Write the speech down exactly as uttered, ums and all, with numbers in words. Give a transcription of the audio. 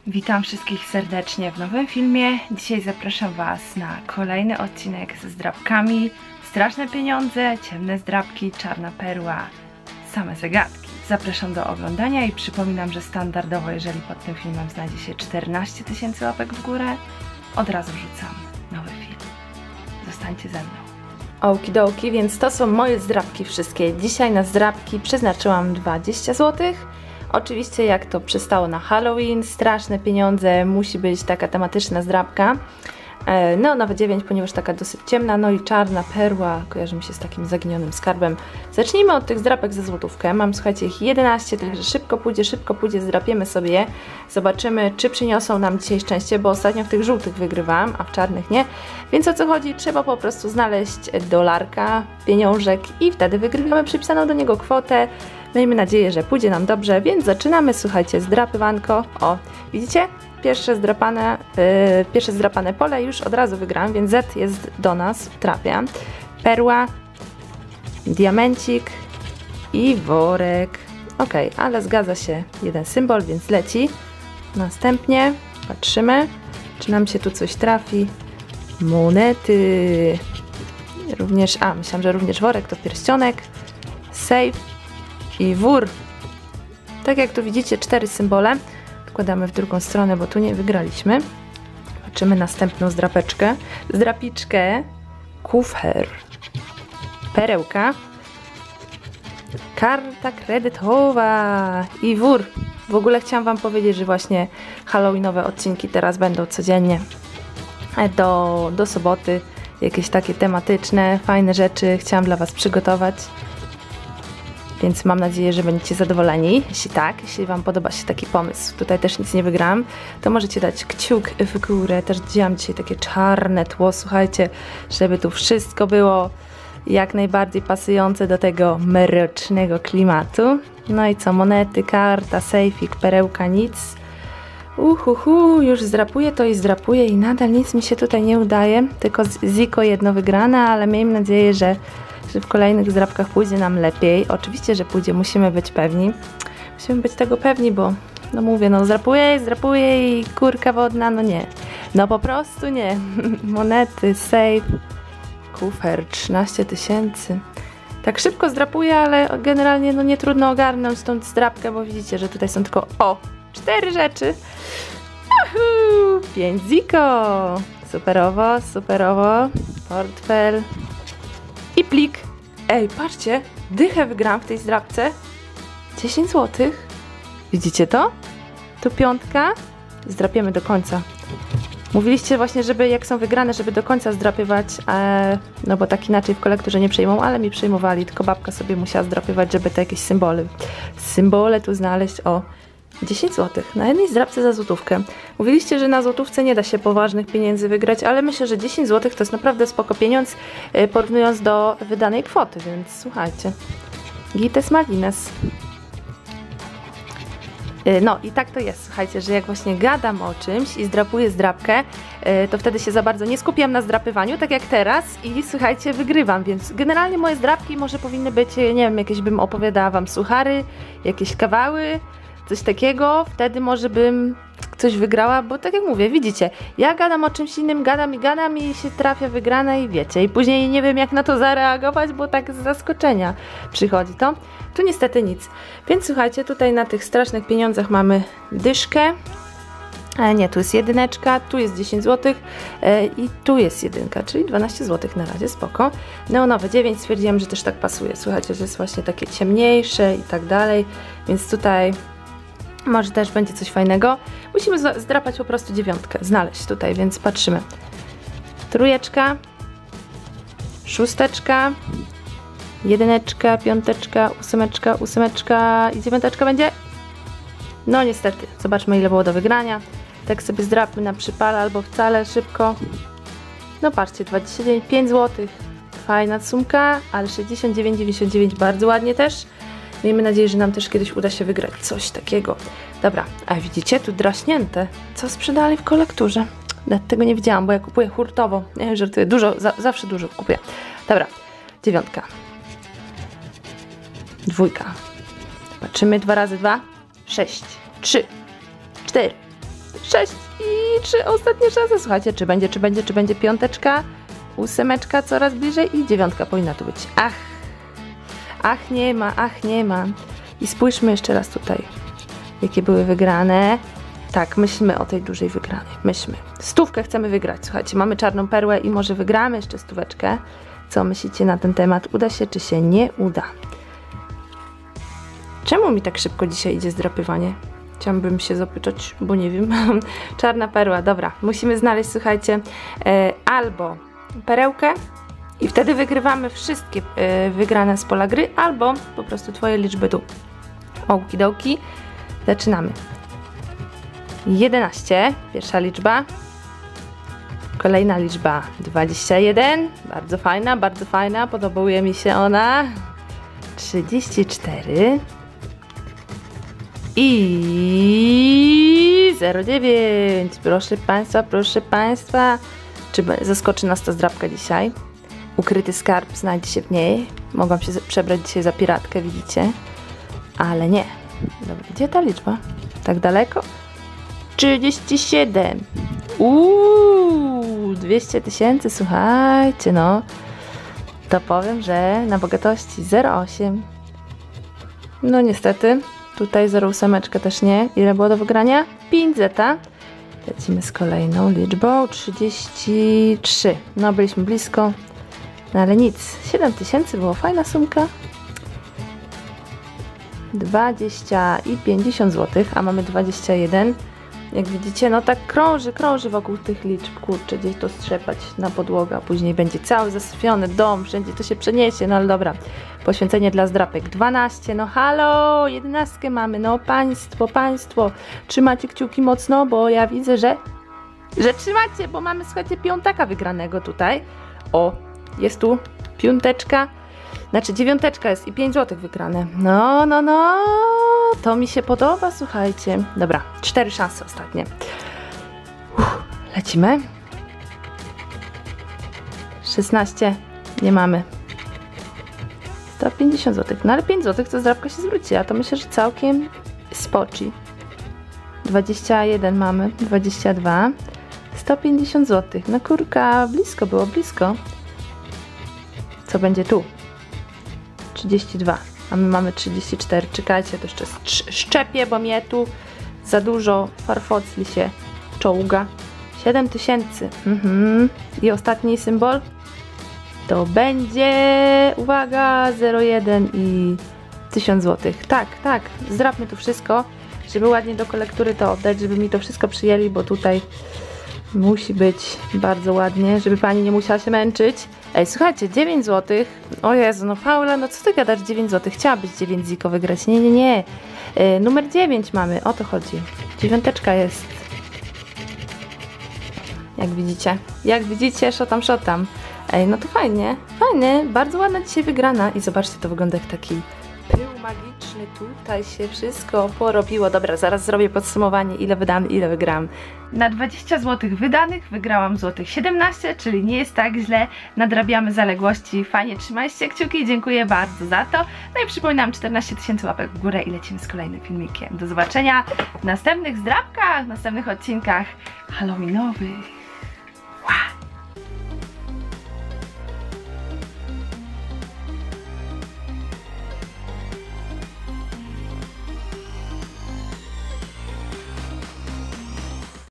Witam wszystkich serdecznie w nowym filmie. Dzisiaj zapraszam Was na kolejny odcinek ze zdrabkami. Straszne pieniądze, ciemne zdrabki, czarna perła, same zagadki. Zapraszam do oglądania i przypominam, że standardowo, jeżeli pod tym filmem znajdzie się czternaście tysięcy łapek w górę, od razu wrzucam nowy film. Zostańcie ze mną. Okidoki, więc to są moje zdrabki wszystkie. Dzisiaj na zdrabki przeznaczyłam dwadzieścia złotych. Oczywiście jak to przystało na Halloween, straszne pieniądze, musi być taka tematyczna zdrabka. No nawet dziewięć, ponieważ taka dosyć ciemna, no i czarna perła, kojarzy mi się z takim zaginionym skarbem. Zacznijmy od tych zdrapek za złotówkę. Mam, słuchajcie, ich jedenaście, także szybko pójdzie, szybko pójdzie, zdrapiemy sobie je. Zobaczymy, czy przyniosą nam dzisiaj szczęście, bo ostatnio w tych żółtych wygrywałam, a w czarnych nie. Więc o co chodzi? Trzeba po prostu znaleźć dolarka, pieniążek i wtedy wygrywamy przypisaną do niego kwotę. Miejmy nadzieję, że pójdzie nam dobrze, więc zaczynamy, słuchajcie, zdrapywanko. O, widzicie? Pierwsze zdrapane, yy, pierwsze zdrapane pole już od razu wygrałam, więc Z jest do nas, trafia. Perła, diamencik i worek. Ok, ale zgadza się jeden symbol, więc leci. Następnie patrzymy, czy nam się tu coś trafi. Monety. Również, a myślałam, że również worek to pierścionek. Safe i wór. Tak jak tu widzicie, cztery symbole. Wkładamy w drugą stronę, bo tu nie wygraliśmy. Patrzymy następną zdrapeczkę. Zdrapiczkę. Kufer. Perełka. Karta kredytowa. I wór. W ogóle chciałam Wam powiedzieć, że właśnie halloweenowe odcinki teraz będą codziennie. Do, do soboty. Jakieś takie tematyczne, fajne rzeczy chciałam dla Was przygotować. Więc mam nadzieję, że będziecie zadowoleni. Jeśli tak, jeśli Wam podoba się taki pomysł, tutaj też nic nie wygrałam, to możecie dać kciuk w górę. Też wzięłam dzisiaj takie czarne tło, słuchajcie, żeby tu wszystko było jak najbardziej pasujące do tego mrocznego klimatu. No i co, monety, karta, sejfik, perełka, nic. Uhuhu, już zdrapuję to i zdrapuję i nadal nic mi się tutaj nie udaje. Tylko Ziko jedno wygrane, ale miejmy nadzieję, że że w kolejnych zdrabkach pójdzie nam lepiej. Oczywiście, że pójdzie, musimy być pewni. Musimy być tego pewni, bo no mówię, no zdrapuję, zdrapuję i kurka wodna, no nie. No po prostu nie. Monety, safe, kufer, trzynaście tysięcy. Tak szybko zdrapuję, ale generalnie no nie trudno ogarnąć tą zdrabkę, bo widzicie, że tutaj są tylko o, cztery rzeczy. Uhu, pięć ziko. Superowo, superowo. Portfel. I plik. Ej, patrzcie, dychę wygrałam w tej zdrabce. dziesięć złotych. Widzicie to? Tu piątka. Zdrapiemy do końca. Mówiliście właśnie, żeby jak są wygrane, żeby do końca zdrapywać, e, no bo tak inaczej w kolekturze nie przyjmą, ale mi przyjmowali, tylko babka sobie musiała zdrapywać, żeby te jakieś symbole, symbole tu znaleźć. O, dziesięć złotych na jednej zdrabce za złotówkę. Mówiliście, że na złotówce nie da się poważnych pieniędzy wygrać, ale myślę, że dziesięć złotych to jest naprawdę spoko pieniądz, yy, porównując do wydanej kwoty, więc słuchajcie. Gites malines. Yy, no i tak to jest, słuchajcie, że jak właśnie gadam o czymś i zdrapuję zdrapkę, yy, to wtedy się za bardzo nie skupiam na zdrapywaniu, tak jak teraz i słuchajcie, wygrywam, więc generalnie moje zdrapki może powinny być, nie wiem, jakieś bym opowiadała Wam suchary, jakieś kawały, coś takiego, wtedy może bym coś wygrała, bo tak jak mówię, widzicie, ja gadam o czymś innym, gadam i gadam i się trafia wygrana i wiecie, i później nie wiem jak na to zareagować, bo tak z zaskoczenia przychodzi to. Tu niestety nic. Więc słuchajcie, tutaj na tych strasznych pieniądzach mamy dyszkę, e, nie, tu jest jedyneczka, tu jest dziesięć złotych e, i tu jest jedynka, czyli dwanaście złotych na razie, spoko. Neonowe dziewięć, stwierdziłam, że też tak pasuje, słuchajcie, że jest właśnie takie ciemniejsze i tak dalej, więc tutaj może też będzie coś fajnego. Musimy zdrapać po prostu dziewiątkę, znaleźć tutaj, więc patrzymy. Trójeczka, szósteczka, jedyneczka, piąteczka, ósemeczka, ósemeczka i dziewiąteczka będzie? No niestety, zobaczmy ile było do wygrania. Tak sobie zdrapmy na przypale albo wcale, szybko. No patrzcie, dwadzieścia dziewięć, pięć złotych. Fajna sumka, ale sześćdziesiąt dziewięć, dziewięćdziesiąt dziewięć bardzo ładnie też. Miejmy nadzieję, że nam też kiedyś uda się wygrać coś takiego. Dobra, a widzicie, tu draśnięte. Co sprzedali w kolekturze? Nawet tego nie widziałam, bo ja kupuję hurtowo. Nie, żartuję, dużo, za, zawsze dużo kupuję. Dobra, dziewiątka. Dwójka. Patrzymy, dwa razy dwa. Sześć. Trzy. Cztery. sześć i trzy ostatnie szanse. Słuchajcie, czy będzie, czy będzie, czy będzie piąteczka, ósemeczka coraz bliżej i dziewiątka powinna tu być. Ach, ach nie ma, ach nie ma. I spójrzmy jeszcze raz tutaj, jakie były wygrane. Tak, myślmy o tej dużej wygranej, myślmy. Stówkę chcemy wygrać, słuchajcie, mamy czarną perłę i może wygramy jeszcze stóweczkę. Co myślicie na ten temat? Uda się, czy się nie uda? Czemu mi tak szybko dzisiaj idzie zdrapywanie? Chciałabym się zapytać, bo nie wiem. Czarna perła, dobra. Musimy znaleźć, słuchajcie, e, albo perełkę i wtedy wygrywamy wszystkie e, wygrane z pola gry, albo po prostu twoje liczby tu. Okidoki. Zaczynamy. jedenaście, pierwsza liczba. Kolejna liczba dwadzieścia jeden. Bardzo fajna, bardzo fajna. Podobuje mi się ona. trzydzieści cztery. I zero dziewięć. Proszę Państwa, proszę Państwa. Czy zaskoczy nas ta zdrabka dzisiaj? Ukryty skarb znajdzie się w niej. Mogłam się przebrać dzisiaj za piratkę, widzicie? Ale nie. Dobra, gdzie ta liczba? Tak daleko? trzydzieści siedem. Uuu, dwieście tysięcy, słuchajcie, no. To powiem, że na bogatości zero osiem. No niestety. Tutaj zero osiem też nie. Ile było do wygrania? pięć zeta. Lecimy z kolejną liczbą. trzydzieści trzy. No byliśmy blisko. No ale nic. siedem tysięcy było. Fajna sumka. dwadzieścia i pięćdziesiąt złotych, a mamy dwadzieścia jeden. Jak widzicie, no tak krąży, krąży wokół tych liczb. Kurczę, gdzieś to strzepać na podłogę, a później będzie cały zasyfiony dom, wszędzie to się przeniesie, no ale dobra. Poświęcenie dla zdrapek. dwanaście, no halo, jedenastkę mamy, no państwo, państwo. Trzymacie kciuki mocno, bo ja widzę, że, że trzymacie, bo mamy, słuchajcie, piątaka wygranego tutaj. O, jest tu piąteczka. Znaczy dziewiąteczka jest i pięć złotych wygrane. No, no, no, to mi się podoba, słuchajcie. Dobra, cztery szanse ostatnie. Uff, lecimy. szesnaście, nie mamy. sto pięćdziesiąt złotych, no ale pięć złotych to zdrabka się zwróci, a to myślę, że całkiem spoci. dwadzieścia jeden mamy, dwadzieścia dwa, sto pięćdziesiąt złotych. No kurka, blisko było, blisko. Co będzie tu? trzydzieści dwa, a my mamy trzydzieści cztery. Czekajcie, to jeszcze szczepię, bo mnie tu za dużo farfocli się czołga. siedem tysięcy. Mhm. I ostatni symbol to będzie, uwaga, zero jeden i tysiąc złotych. Tak, tak, zdrabmy tu wszystko, żeby ładnie do kolektury to oddać, żeby mi to wszystko przyjęli, bo tutaj musi być bardzo ładnie, żeby pani nie musiała się męczyć. Ej, słuchajcie, dziewięć złotych. O Jezu, no Paula, no co ty gadasz, dziewięć złotych? Chciałabyś dziewięć ziko wygrać. Nie, nie, nie. Yy, numer dziewięć mamy, o to chodzi. Dziewiąteczka jest. Jak widzicie. Jak widzicie, szotam, szotam. Ej, no to fajnie. Fajnie, bardzo ładna dzisiaj wygrana. I zobaczcie, to wygląda jak taki pył magiczny. Tutaj się wszystko porobiło. Dobra, zaraz zrobię podsumowanie, ile wydam, ile wygrałam. Na dwadzieścia złotych wydanych wygrałam złotych siedemnaście, czyli nie jest tak źle. Nadrabiamy zaległości. Fajnie, trzymajcie kciuki, dziękuję bardzo za to. No i przypominam, czternaście tysięcy łapek w górę i lecimy z kolejnym filmikiem. Do zobaczenia w następnych zdrabkach, w następnych odcinkach halloweenowych.